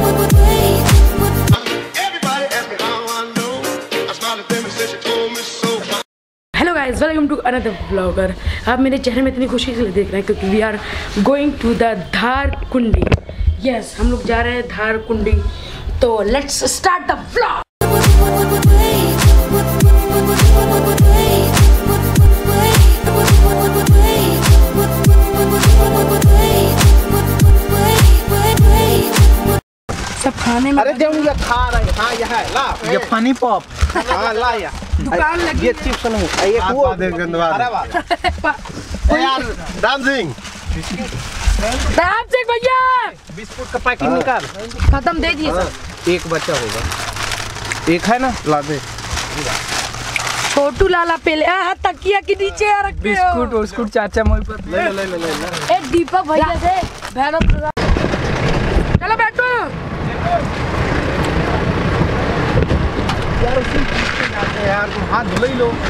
Hello guys, welcome to another blogger. आप मेरे चेहरे में इतनी खुशी से देख रहे हैं क्योंकि we are going to the Dhar Kundi. Yes, हम लोग जा रहे हैं धार कुंडी। तो लेट्स स्टार्ट द व्लॉग। सब खाने में। अरे देव ये खा रहे। हाँ ये है ला ये फनी पॉप। हाँ ला या दुकान लगी ये चिप्स नहीं ये वो अरे वाह यार डांसिंग भैया बिस्कुट का पैकेट निकाल। खत्म दे दिए सब। एक बच्चा होगा, एक है ना, ला दे। छोटू लाला पहले तकिया के नीचे रख के बिस्कुट बिस्कुट चाचा मोल पर ले। एक दीपक भैया से भैरव। चलो बैठो यार तुम हाथ धुल ही लो।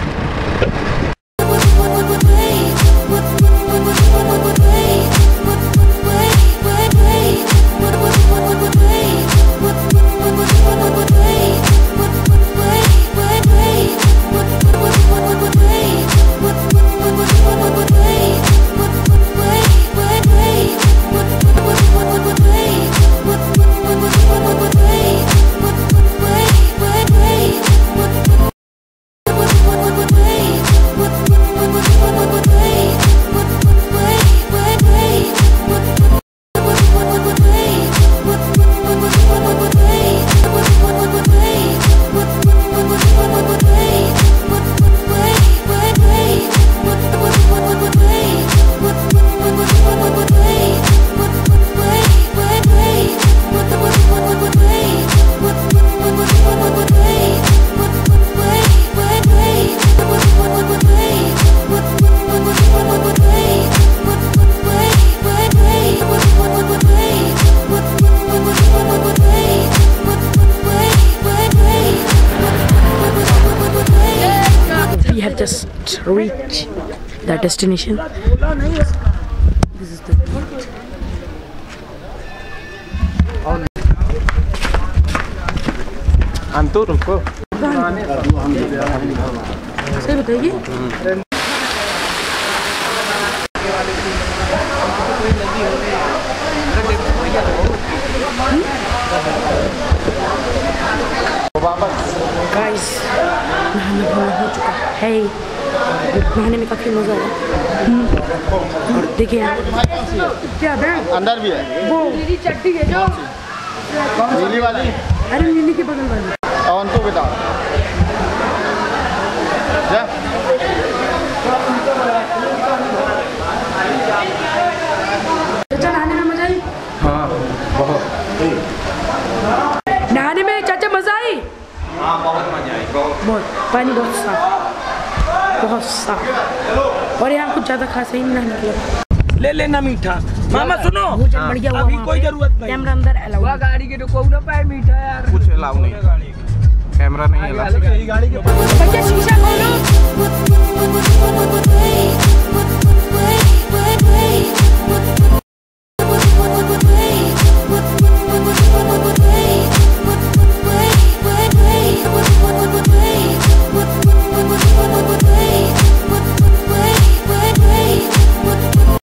We have just reached the destination. This is the boat. अंतु रुको। सही बताइए। गाइस, नहाना हो चुका है। नहाने में काफी मजा आया। और देखिए क्या है, अंदर भी है वो नीली चट्टी है जो नीली वाली। अरे नीली के बगल वाली। अंतु बेटा जा। चाचा नहाने में मजा आई? हाँ बहुत। नहाने में चाचा मजा आई? हाँ बहुत मजा आई। बहुत पानी बहुत साफ, बहुत साफ। और यहाँ कुछ ज्यादा खास ही नहीं निकला। ले लेना मीठा। मामा सुनो, भोजन बढ़िया हुआ। अभी कोई जरूरत नहीं। कैमरा अंदर अलाउ हुआ गाड़ी के तो ना पाए मीठा यार। कुछ अलाउ नहीं, कैमरा नहीं अलाउ। गाड़ी के भैया शीशा खोलो।